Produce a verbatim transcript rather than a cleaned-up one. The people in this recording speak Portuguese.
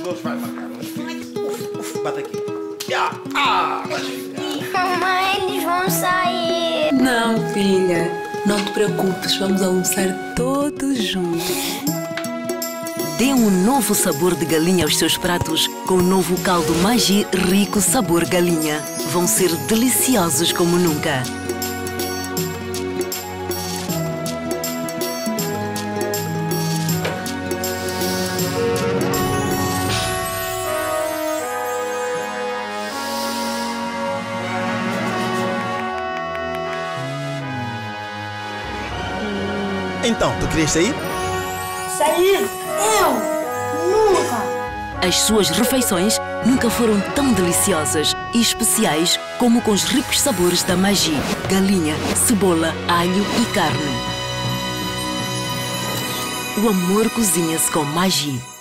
gols vai marcar. Uf, uf, bate aqui. Ah, ah, vais ficar. Mamãe, eles vão sair. Não, filha. Não te preocupes, vamos almoçar todos juntos. Dê um novo sabor de galinha aos seus pratos com o novo caldo Maggi rico sabor galinha. Vão ser deliciosos como nunca. Então, tu querias sair? Sair? Eu? Nunca! As suas refeições nunca foram tão deliciosas e especiais como com os ricos sabores da Maggi. Galinha, cebola, alho e carne. O amor cozinha-se com Maggi.